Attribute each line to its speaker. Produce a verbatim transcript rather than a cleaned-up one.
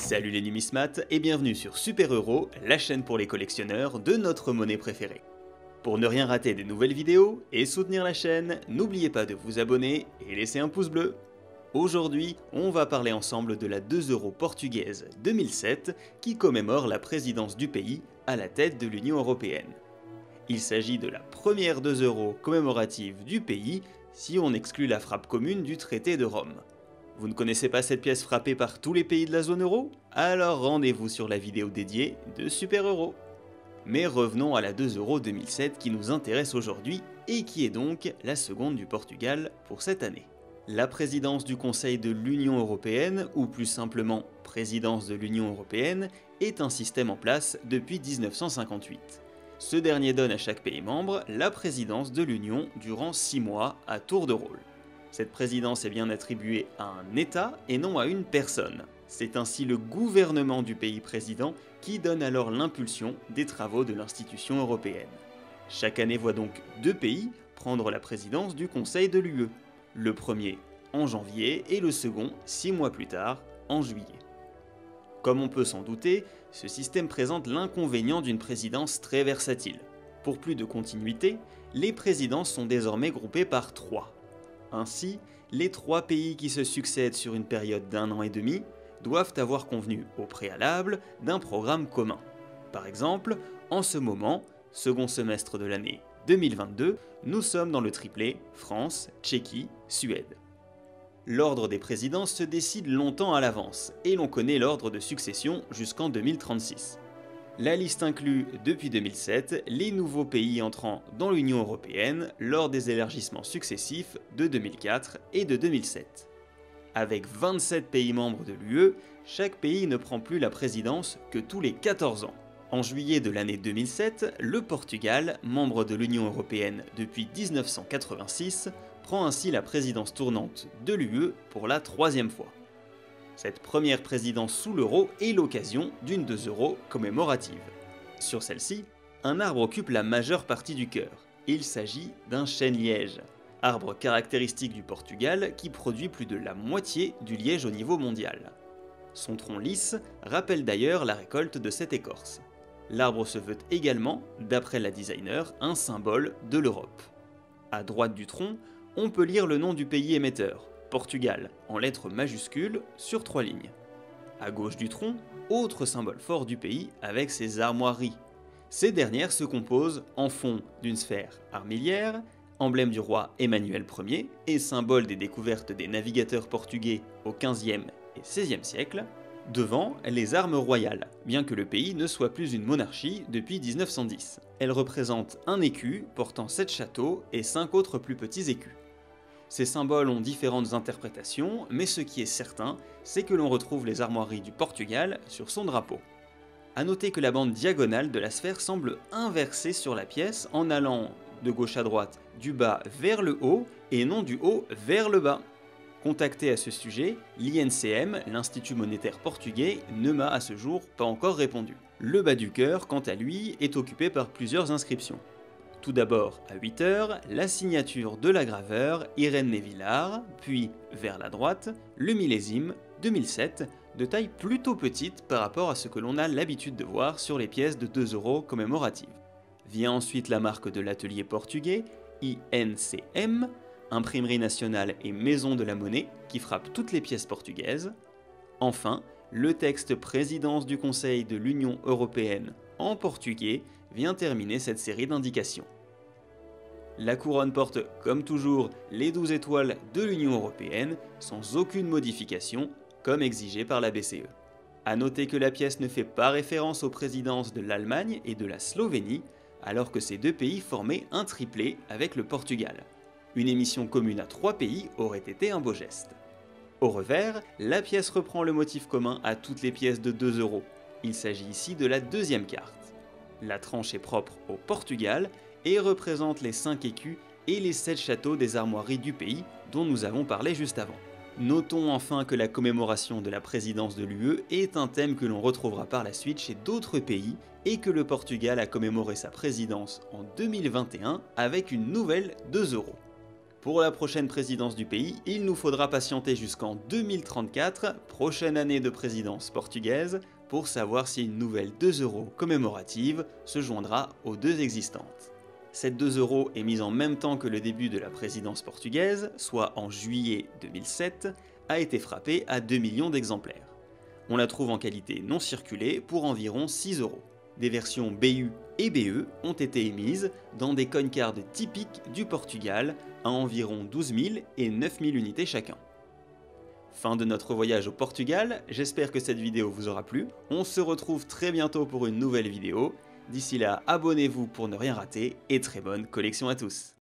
Speaker 1: Salut les numismates et bienvenue sur Super Euro, la chaîne pour les collectionneurs de notre monnaie préférée. Pour ne rien rater des nouvelles vidéos et soutenir la chaîne, n'oubliez pas de vous abonner et laisser un pouce bleu. Aujourd'hui, on va parler ensemble de la deux euros portugaise deux mille sept qui commémore la présidence du pays à la tête de l'Union européenne. Il s'agit de la première deux euros commémorative du pays si on exclut la frappe commune du traité de Rome. Vous ne connaissez pas cette pièce frappée par tous les pays de la zone euro? Alors rendez-vous sur la vidéo dédiée de Super Euro. Mais revenons à la deux euros deux mille sept qui nous intéresse aujourd'hui et qui est donc la seconde du Portugal pour cette année. La présidence du Conseil de l'Union européenne, ou plus simplement présidence de l'Union européenne, est un système en place depuis mille neuf cent cinquante-huit. Ce dernier donne à chaque pays membre la présidence de l'Union durant six mois à tour de rôle. Cette présidence est bien attribuée à un État et non à une personne. C'est ainsi le gouvernement du pays président qui donne alors l'impulsion des travaux de l'institution européenne. Chaque année voit donc deux pays prendre la présidence du Conseil de l'U E. Le premier en janvier et le second six mois plus tard, en juillet. Comme on peut s'en douter, ce système présente l'inconvénient d'une présidence très versatile. Pour plus de continuité, les présidences sont désormais groupées par trois. Ainsi, les trois pays qui se succèdent sur une période d'un an et demi doivent avoir convenu au préalable d'un programme commun. Par exemple, en ce moment, second semestre de l'année deux mille vingt-deux, nous sommes dans le triplet France, Tchéquie, Suède. L'ordre des présidences se décide longtemps à l'avance, et l'on connaît l'ordre de succession jusqu'en deux mille trente-six. La liste inclut, depuis deux mille sept, les nouveaux pays entrant dans l'Union européenne lors des élargissements successifs de deux mille quatre et de deux mille sept. Avec vingt-sept pays membres de l'U E, chaque pays ne prend plus la présidence que tous les quatorze ans. En juillet de l'année deux mille sept, le Portugal, membre de l'Union européenne depuis mille neuf cent quatre-vingt-six, prend ainsi la présidence tournante de l'U E pour la troisième fois. Cette première présidence sous l'euro est l'occasion d'une deux euros commémorative. Sur celle-ci, un arbre occupe la majeure partie du cœur. Il s'agit d'un chêne-liège, arbre caractéristique du Portugal qui produit plus de la moitié du liège au niveau mondial. Son tronc lisse rappelle d'ailleurs la récolte de cette écorce. L'arbre se veut également, d'après la designer, un symbole de l'Europe. À droite du tronc, on peut lire le nom du pays émetteur, Portugal, en lettres majuscules sur trois lignes. À gauche du tronc, autre symbole fort du pays avec ses armoiries. Ces dernières se composent en fond d'une sphère armilière, emblème du roi Emmanuel Ier et symbole des découvertes des navigateurs portugais au quinzième et seizième siècle, devant les armes royales, bien que le pays ne soit plus une monarchie depuis mille neuf cent dix. Elle représente un écu portant sept châteaux et cinq autres plus petits écus. Ces symboles ont différentes interprétations, mais ce qui est certain, c'est que l'on retrouve les armoiries du Portugal sur son drapeau. A noter que la bande diagonale de la sphère semble inversée sur la pièce en allant de gauche à droite, du bas vers le haut et non du haut vers le bas. Contacté à ce sujet, l'I N C M, l'Institut monétaire portugais, ne m'a à ce jour pas encore répondu. Le bas du cœur, quant à lui, est occupé par plusieurs inscriptions. Tout d'abord, à huit heures, la signature de la graveur Irène Nevillard, puis, vers la droite, le millésime deux mille sept, de taille plutôt petite par rapport à ce que l'on a l'habitude de voir sur les pièces de deux euros commémoratives. Vient ensuite la marque de l'atelier portugais, I N C M, Imprimerie nationale et maison de la monnaie, qui frappe toutes les pièces portugaises. Enfin, le texte Présidence du Conseil de l'Union européenne en portugais vient terminer cette série d'indications. La couronne porte, comme toujours, les douze étoiles de l'Union européenne, sans aucune modification, comme exigé par la B C E. A noter que la pièce ne fait pas référence aux présidences de l'Allemagne et de la Slovénie, alors que ces deux pays formaient un triplet avec le Portugal. Une émission commune à trois pays aurait été un beau geste. Au revers, la pièce reprend le motif commun à toutes les pièces de deux euros. Il s'agit ici de la deuxième carte. La tranche est propre au Portugal et représente les cinq écus et les sept châteaux des armoiries du pays dont nous avons parlé juste avant. Notons enfin que la commémoration de la présidence de l'U E est un thème que l'on retrouvera par la suite chez d'autres pays et que le Portugal a commémoré sa présidence en deux mille vingt et un avec une nouvelle deux euros. Pour la prochaine présidence du pays, il nous faudra patienter jusqu'en deux mille trente-quatre, prochaine année de présidence portugaise, pour savoir si une nouvelle deux euros commémorative se joindra aux deux existantes. Cette deux euros est mise en même temps que le début de la présidence portugaise, soit en juillet deux mille sept, a été frappée à deux millions d'exemplaires. On la trouve en qualité non circulée pour environ six euros. Des versions B U et B E ont été émises dans des coin cards typiques du Portugal à environ douze mille et neuf mille unités chacun. Fin de notre voyage au Portugal, j'espère que cette vidéo vous aura plu. On se retrouve très bientôt pour une nouvelle vidéo. D'ici là, abonnez-vous pour ne rien rater et très bonne collection à tous.